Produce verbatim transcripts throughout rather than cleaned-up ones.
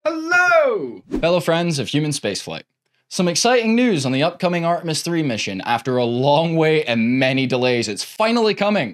Hello! Fellow friends of human spaceflight. Some exciting news on the upcoming Artemis three mission. After a long wait and many delays, it's finally coming.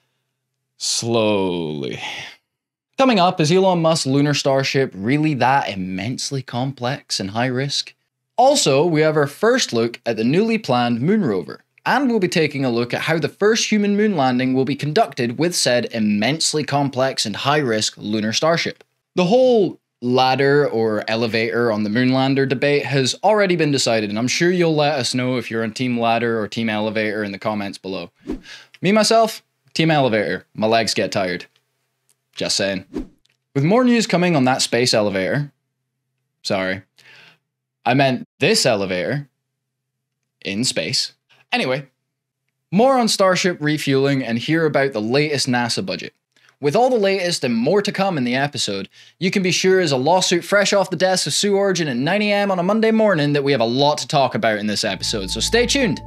Slowly. Coming up, is Elon Musk's Lunar Starship really that immensely complex and high risk? Also, we have our first look at the newly planned moon rover, and we'll be taking a look at how the first human moon landing will be conducted with said immensely complex and high risk Lunar Starship. The whole ladder or elevator on the Moonlander debate has already been decided, and I'm sure you'll let us know if you're on Team Ladder or Team Elevator in the comments below. Me, myself, Team Elevator. My legs get tired. Just saying. With more news coming on that space elevator. Sorry. I meant this elevator. In space. Anyway. More on Starship refueling and hear about the latest NASA budget. With all the latest and more to come in the episode, you can be sure as a lawsuit fresh off the desk of Sue Origin at nine A M on a Monday morning that we have a lot to talk about in this episode, so stay tuned!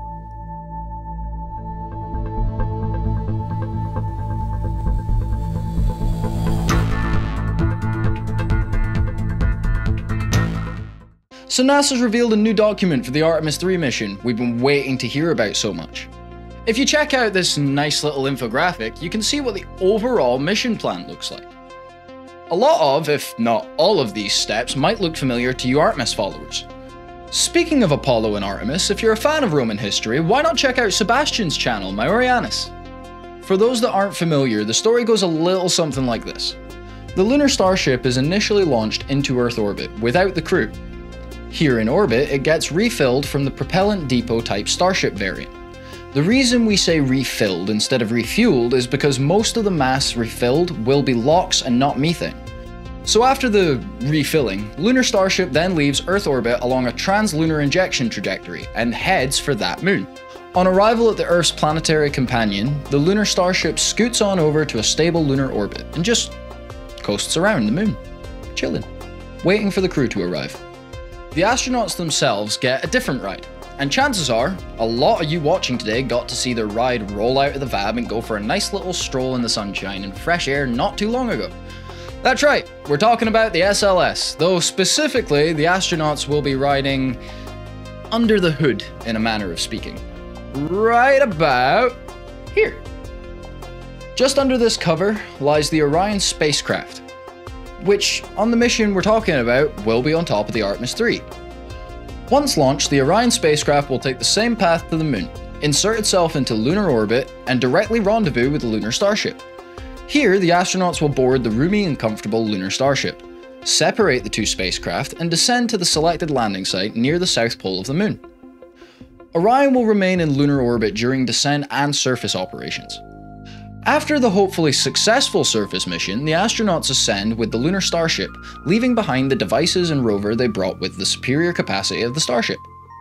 So NASA's revealed a new document for the Artemis three mission we've been waiting to hear about so much. If you check out this nice little infographic, you can see what the overall mission plan looks like. A lot of, if not all of these steps might look familiar to you Artemis followers. Speaking of Apollo and Artemis, if you're a fan of Roman history, why not check out Sebastian's channel, Maiorianus? For those that aren't familiar, the story goes a little something like this. The Lunar Starship is initially launched into Earth orbit without the crew. Here in orbit, it gets refilled from the propellant depot type Starship variant. The reason we say refilled instead of refueled is because most of the mass refilled will be LOX and not methane. So after the refilling, Lunar Starship then leaves Earth orbit along a translunar injection trajectory and heads for that moon. On arrival at the Earth's planetary companion, the Lunar Starship scoots on over to a stable lunar orbit and just coasts around the moon, chilling, waiting for the crew to arrive. The astronauts themselves get a different ride. And chances are, a lot of you watching today got to see their ride roll out of the V A B and go for a nice little stroll in the sunshine and fresh air not too long ago. That's right, we're talking about the S L S, though specifically the astronauts will be riding under the hood, in a manner of speaking. Right about here. Just under this cover lies the Orion spacecraft, which on the mission we're talking about will be on top of the Artemis three. Once launched, the Orion spacecraft will take the same path to the moon, insert itself into lunar orbit, and directly rendezvous with the Lunar Starship. Here, the astronauts will board the roomy and comfortable Lunar Starship, separate the two spacecraft, and descend to the selected landing site near the south pole of the moon. Orion will remain in lunar orbit during descent and surface operations. After the hopefully successful surface mission, the astronauts ascend with the Lunar Starship, leaving behind the devices and rover they brought with the superior capacity of the Starship.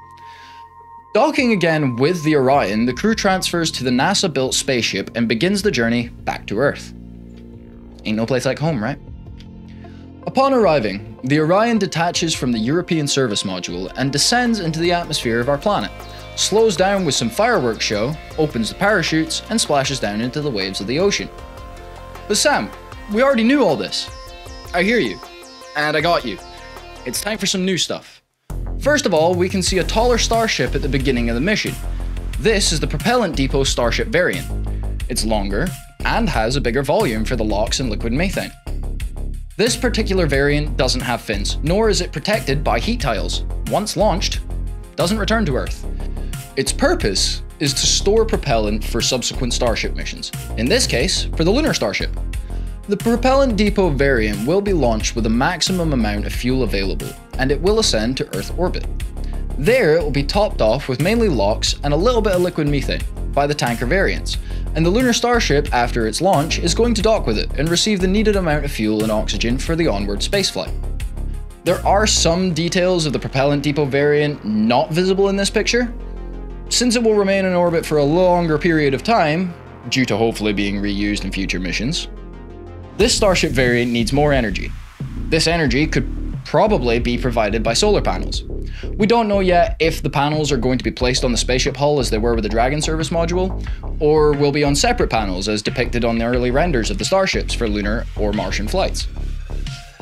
Docking again with the Orion, the crew transfers to the NASA-built spaceship and begins the journey back to Earth. Ain't no place like home, right? Upon arriving, the Orion detaches from the European service module and descends into the atmosphere of our planet, slows down with some fireworks show, opens the parachutes, and splashes down into the waves of the ocean. But Sam, we already knew all this. I hear you. And I got you. It's time for some new stuff. First of all, we can see a taller starship at the beginning of the mission. This is the propellant depot Starship variant. It's longer, and has a bigger volume for the LOX and liquid methane. This particular variant doesn't have fins, nor is it protected by heat tiles. Once launched, doesn't return to Earth. Its purpose is to store propellant for subsequent Starship missions, in this case, for the Lunar Starship. The propellant depot variant will be launched with a maximum amount of fuel available, and it will ascend to Earth orbit. There, it will be topped off with mainly LOX and a little bit of liquid methane by the tanker variants, and the Lunar Starship, after its launch, is going to dock with it and receive the needed amount of fuel and oxygen for the onward spaceflight. There are some details of the propellant depot variant not visible in this picture. Since it will remain in orbit for a longer period of time, due to hopefully being reused in future missions, this Starship variant needs more energy. This energy could probably be provided by solar panels. We don't know yet if the panels are going to be placed on the spaceship hull as they were with the Dragon service module, or will be on separate panels as depicted on the early renders of the starships for lunar or Martian flights.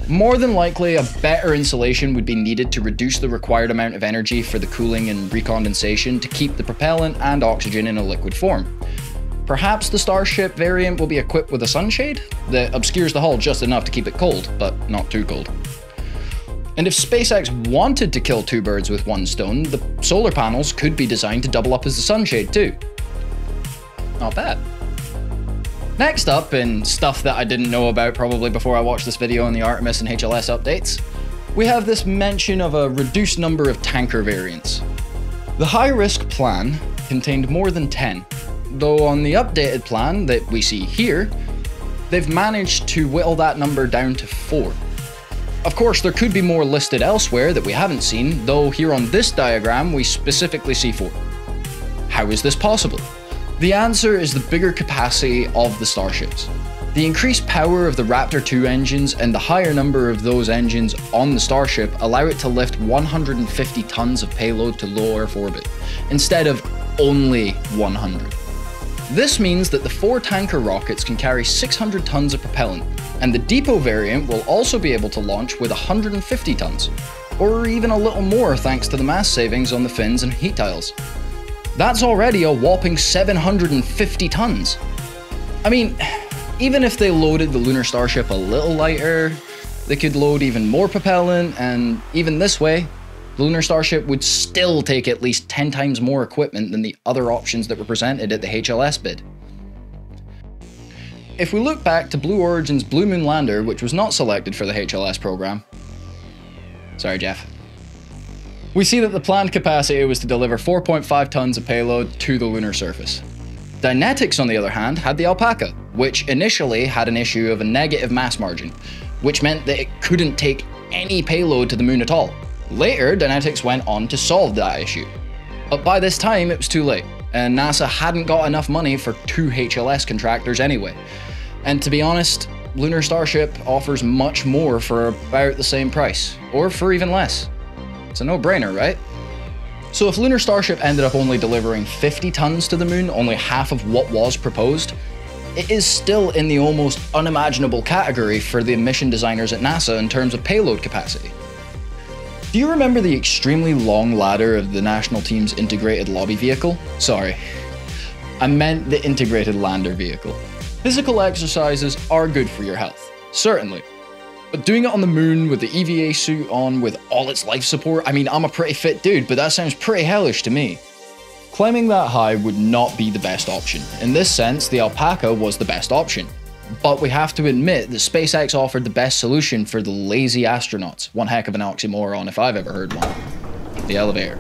More than likely, a better insulation would be needed to reduce the required amount of energy for the cooling and recondensation to keep the propellant and oxygen in a liquid form. Perhaps the Starship variant will be equipped with a sunshade that obscures the hull just enough to keep it cold, but not too cold. And if SpaceX wanted to kill two birds with one stone, the solar panels could be designed to double up as the sunshade too. Not bad. Next up, in stuff that I didn't know about probably before I watched this video on the Artemis and H L S updates, we have this mention of a reduced number of tanker variants. The high-risk plan contained more than ten, though on the updated plan that we see here, they've managed to whittle that number down to four. Of course, there could be more listed elsewhere that we haven't seen, though here on this diagram we specifically see four. How is this possible? The answer is the bigger capacity of the Starships. The increased power of the Raptor two engines and the higher number of those engines on the Starship allow it to lift one hundred fifty tons of payload to low Earth orbit, instead of only one hundred. This means that the four tanker rockets can carry six hundred tons of propellant, and the depot variant will also be able to launch with one hundred fifty tons, or even a little more thanks to the mass savings on the fins and heat tiles. That's already a whopping seven hundred fifty tons. I mean, even if they loaded the Lunar Starship a little lighter, they could load even more propellant, and even this way, the Lunar Starship would still take at least ten times more equipment than the other options that were presented at the H L S bid. If we look back to Blue Origin's Blue Moon lander, which was not selected for the H L S program, sorry Jeff, we see that the planned capacity was to deliver four point five tons of payload to the lunar surface. Dynetics, on the other hand, had the Alpaca, which initially had an issue of a negative mass margin, which meant that it couldn't take any payload to the moon at all. Later, Dynetics went on to solve that issue. But by this time, it was too late, and NASA hadn't got enough money for two H L S contractors anyway. And to be honest, Lunar Starship offers much more for about the same price, or for even less. It's a no-brainer, right? So if Lunar Starship ended up only delivering fifty tons to the moon, only half of what was proposed, it is still in the almost unimaginable category for the mission designers at NASA in terms of payload capacity. Do you remember the extremely long ladder of the national team's integrated lobby vehicle? Sorry, I meant the integrated lander vehicle. Physical exercises are good for your health, certainly. But doing it on the moon with the E V A suit on with all its life support, I mean, I'm a pretty fit dude, but that sounds pretty hellish to me. Climbing that high would not be the best option. In this sense, the Alpaca was the best option. But we have to admit that SpaceX offered the best solution for the lazy astronauts. One heck of an oxymoron if I've ever heard one. The elevator.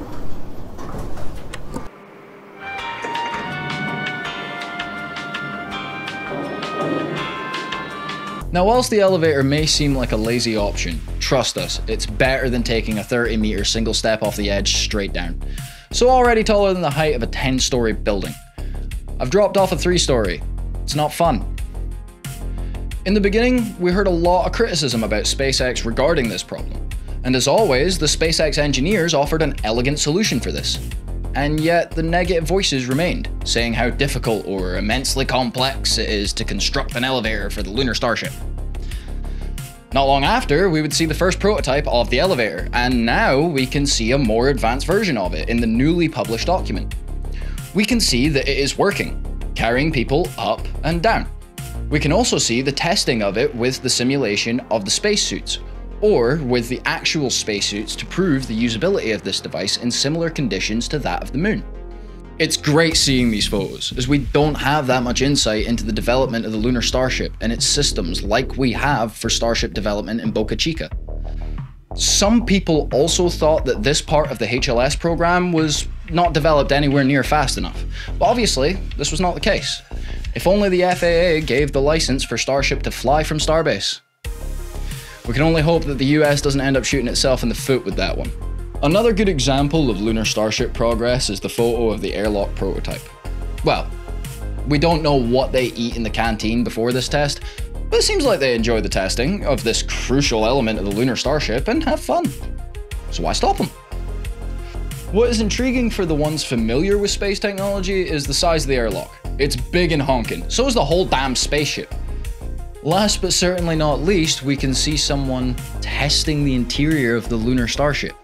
Now, whilst the elevator may seem like a lazy option, trust us, it's better than taking a thirty meter single step off the edge straight down. So already taller than the height of a ten story building. I've dropped off a three story. It's not fun. In the beginning, we heard a lot of criticism about SpaceX regarding this problem. And as always, the SpaceX engineers offered an elegant solution for this. And yet the negative voices remained, saying how difficult or immensely complex it is to construct an elevator for the Lunar Starship. Not long after, we would see the first prototype of the elevator, and now we can see a more advanced version of it in the newly published document. We can see that it is working, carrying people up and down. We can also see the testing of it with the simulation of the spacesuits, or with the actual spacesuits to prove the usability of this device in similar conditions to that of the moon. It's great seeing these photos, as we don't have that much insight into the development of the Lunar Starship and its systems like we have for Starship development in Boca Chica. Some people also thought that this part of the H L S program was not developed anywhere near fast enough, but obviously this was not the case. If only the F A A gave the license for Starship to fly from Starbase. We can only hope that the U S doesn't end up shooting itself in the foot with that one. Another good example of Lunar Starship progress is the photo of the airlock prototype. Well, we don't know what they eat in the canteen before this test, but it seems like they enjoy the testing of this crucial element of the Lunar Starship and have fun. So why stop them? What is intriguing for the ones familiar with space technology is the size of the airlock. It's big and honking, so is the whole damn spaceship. Last but certainly not least, we can see someone testing the interior of the Lunar Starship.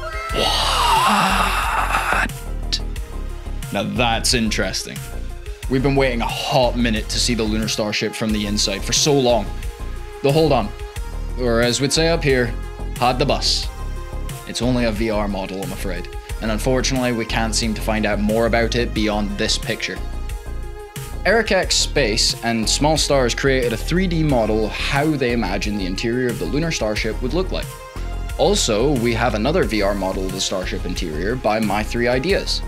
What? Now that's interesting. We've been waiting a hot minute to see the Lunar Starship from the inside for so long. Though hold on, or as we'd say up here, had the bus. It's only a V R model, I'm afraid, and unfortunately we can't seem to find out more about it beyond this picture. EricX Space and Small Stars created a three D model of how they imagine the interior of the Lunar Starship would look like. Also, we have another V R model of the Starship interior by My Three Ideas.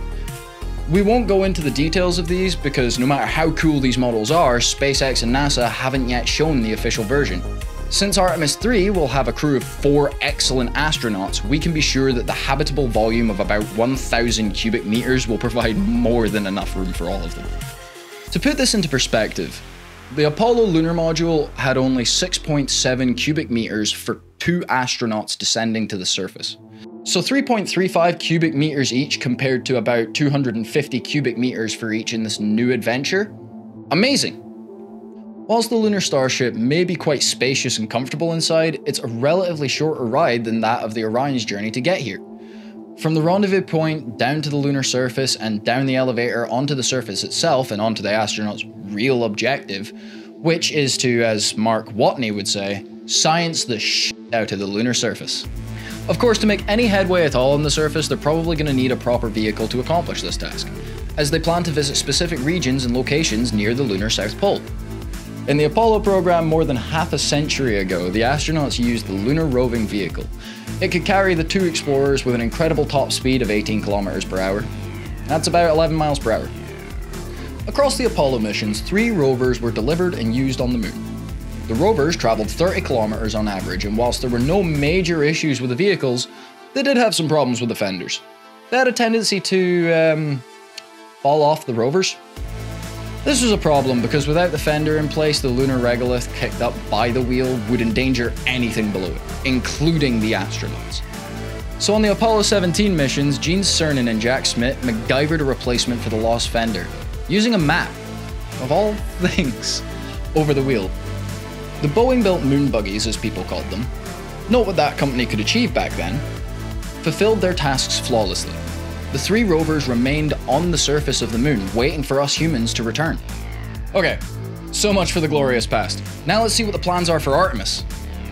We won't go into the details of these because no matter how cool these models are, SpaceX and NASA haven't yet shown the official version. Since Artemis three will have a crew of four excellent astronauts, we can be sure that the habitable volume of about one thousand cubic meters will provide more than enough room for all of them. To put this into perspective, the Apollo lunar module had only six point seven cubic meters for two astronauts descending to the surface. So three point three five cubic meters each compared to about two hundred fifty cubic meters for each in this new adventure? Amazing! Whilst the Lunar Starship may be quite spacious and comfortable inside, it's a relatively shorter ride than that of the Orion's journey to get here. From the rendezvous point down to the lunar surface and down the elevator onto the surface itself and onto the astronaut's real objective, which is to, as Mark Watney would say, science the shit out of the lunar surface. Of course, to make any headway at all on the surface, they're probably going to need a proper vehicle to accomplish this task, as they plan to visit specific regions and locations near the lunar South Pole. In the Apollo program more than half a century ago, the astronauts used the Lunar Roving Vehicle. It could carry the two explorers with an incredible top speed of eighteen kilometers per hour. That's about eleven miles per hour. Across the Apollo missions, three rovers were delivered and used on the moon. The rovers travelled thirty kilometers on average, and whilst there were no major issues with the vehicles, they did have some problems with the fenders. They had a tendency to um, fall off the rovers. This was a problem because without the fender in place, the lunar regolith kicked up by the wheel would endanger anything below it, including the astronauts. So on the Apollo seventeen missions, Gene Cernan and Jack Schmitt MacGyvered a replacement for the lost fender, using a MACK, of all things, over the wheel. The Boeing-built moon buggies, as people called them, note what that company could achieve back then, fulfilled their tasks flawlessly. The three rovers remained on the surface of the moon, waiting for us humans to return. Okay, so much for the glorious past. Now let's see what the plans are for Artemis.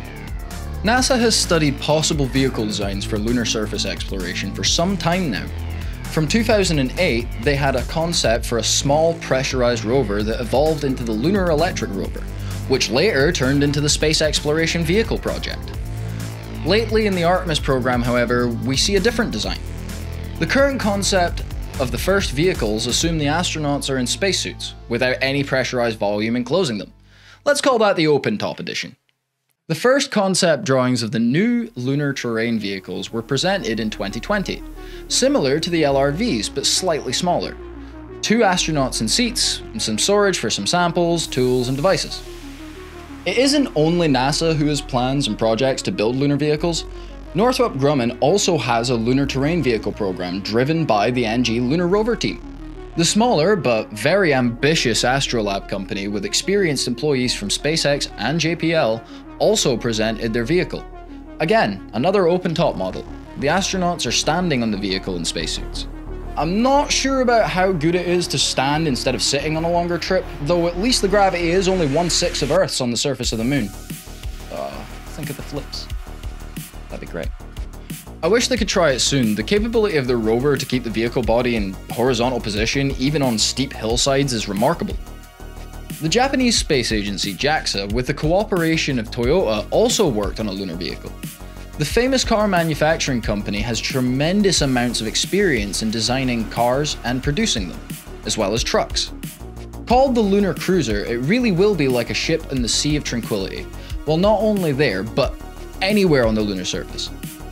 NASA has studied possible vehicle designs for lunar surface exploration for some time now. From two thousand eight, they had a concept for a small pressurized rover that evolved into the Lunar Electric Rover, which later turned into the Space Exploration Vehicle project. Lately in the Artemis program, however, we see a different design. The current concept of the first vehicles assume the astronauts are in spacesuits, without any pressurized volume enclosing them. Let's call that the open-top edition. The first concept drawings of the new lunar terrain vehicles were presented in twenty twenty, similar to the L R Vs but slightly smaller. Two astronauts in seats, and some storage for some samples, tools, and devices. It isn't only NASA who has plans and projects to build lunar vehicles. NORTHROP GRUMMAN also has a lunar terrain vehicle program driven by the N G Lunar Rover team. The smaller but very ambitious ASTROLAB company with experienced employees from SpaceX and J P L also presented their vehicle. Again, another open-top model. The astronauts are standing on the vehicle in spacesuits. I'm not sure about how good it is to stand instead of sitting on a longer trip, though at least the gravity is only one-sixth of Earth's on the surface of the moon. Uh, think of the flips. That'd be great. I wish they could try it soon. The capability of the rover to keep the vehicle body in horizontal position, even on steep hillsides, is remarkable. The Japanese space agency JAXA, with the cooperation of Toyota, also worked on a lunar vehicle. The famous car manufacturing company has tremendous amounts of experience in designing cars and producing them, as well as trucks. Called the Lunar Cruiser, it really will be like a ship in the Sea of Tranquility, well not only there, but anywhere on the lunar surface.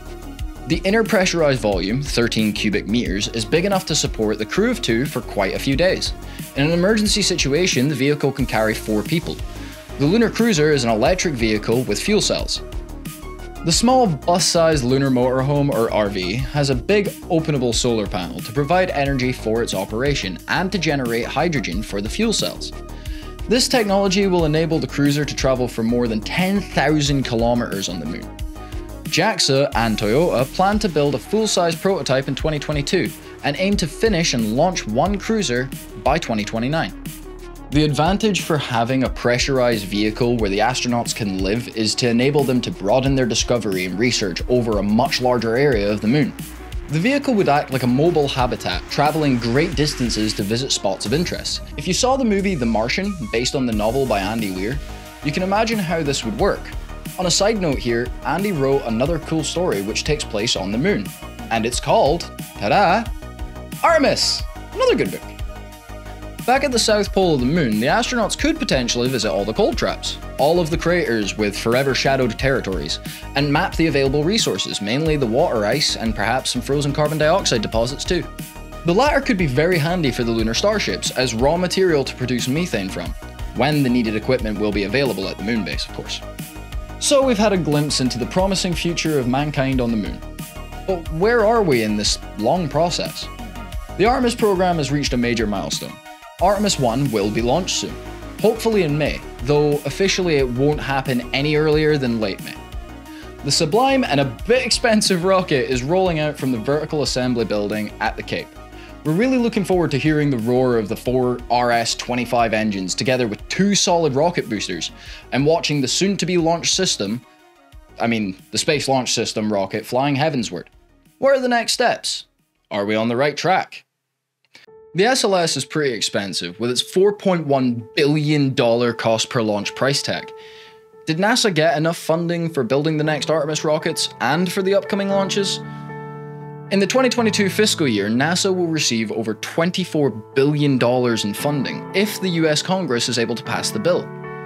The inner pressurized volume, thirteen cubic meters, is big enough to support the crew of two for quite a few days. In an emergency situation, the vehicle can carry four people. The Lunar Cruiser is an electric vehicle with fuel cells. The small bus-sized lunar motorhome, or R V, has a big openable solar panel to provide energy for its operation and to generate hydrogen for the fuel cells. This technology will enable the cruiser to travel for more than ten thousand kilometers on the moon. JAXA and Toyota plan to build a full-size prototype in twenty twenty-two and aim to finish and launch one cruiser by twenty twenty-nine. The advantage for having a pressurized vehicle where the astronauts can live is to enable them to broaden their discovery and research over a much larger area of the moon. The vehicle would act like a mobile habitat, traveling great distances to visit spots of interest. If you saw the movie The Martian, based on the novel by Andy Weir, you can imagine how this would work. On a side note here, Andy wrote another cool story which takes place on the moon, and it's called, ta-da, Artemis! Another good book. Back at the south pole of the moon, the astronauts could potentially visit all the cold traps, all of the craters with forever shadowed territories, and map the available resources, mainly the water ice and perhaps some frozen carbon dioxide deposits too. The latter could be very handy for the lunar starships as raw material to produce methane from, when the needed equipment will be available at the moon base, of course. So we've had a glimpse into the promising future of mankind on the moon. But where are we in this long process? The Artemis program has reached a major milestone. Artemis one will be launched soon, hopefully in May, though officially it won't happen any earlier than late May. The sublime and a bit expensive rocket is rolling out from the vertical assembly building at the Cape. We're really looking forward to hearing the roar of the four R S twenty-five engines together with two solid rocket boosters, and watching the soon-to-be launched system, I mean the Space Launch System rocket flying heavensward. What are the next steps? Are we on the right track? The S L S is pretty expensive, with its four point one billion dollars cost per launch price tag. Did NASA get enough funding for building the next Artemis rockets and for the upcoming launches? In the twenty twenty-two fiscal year, NASA will receive over twenty-four billion dollars in funding if the U S Congress is able to pass the bill.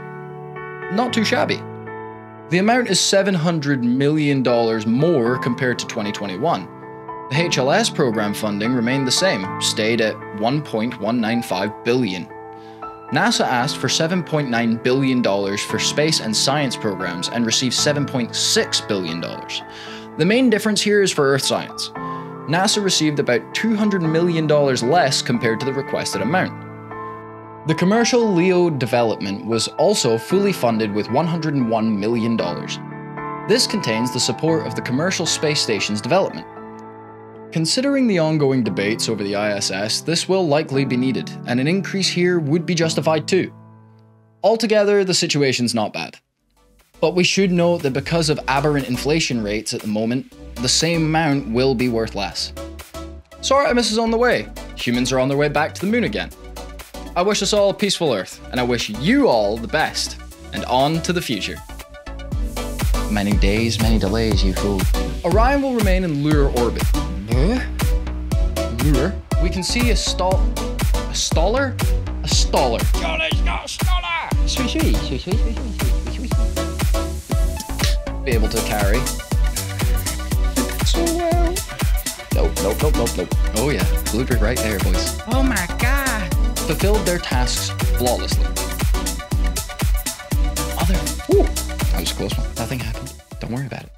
Not too shabby. The amount is seven hundred million dollars more compared to twenty twenty-one. The H L S program funding remained the same, stayed at one point one nine five billion dollars. NASA asked for seven point nine billion dollars for space and science programs and received seven point six billion dollars. The main difference here is for Earth science. NASA received about two hundred million dollars less compared to the requested amount. The commercial LEO development was also fully funded with one hundred one million dollars. This contains the support of the commercial space station's development. Considering the ongoing debates over the I S S, this will likely be needed, and an increase here would be justified too. Altogether, the situation's not bad. But we should note that because of aberrant inflation rates at the moment, the same amount will be worth less. So Artemis is on the way. Humans are on their way back to the moon again. I wish us all a peaceful Earth, and I wish you all the best, and on to the future. Many days, many delays, you fool. Orion will remain in lunar orbit. Huh? Lure? We can see a stall... a staller? A staller. Jolly's got a staller! Sweet, sweet, sweet, sweet, sweet, sweet, sweet. Be able to carry. So well. Nope, nope, nope, nope, nope. Oh yeah, blooper right there, boys. Oh my god. Fulfilled their tasks flawlessly. Other... Ooh, that was a close one. Nothing happened. Don't worry about it.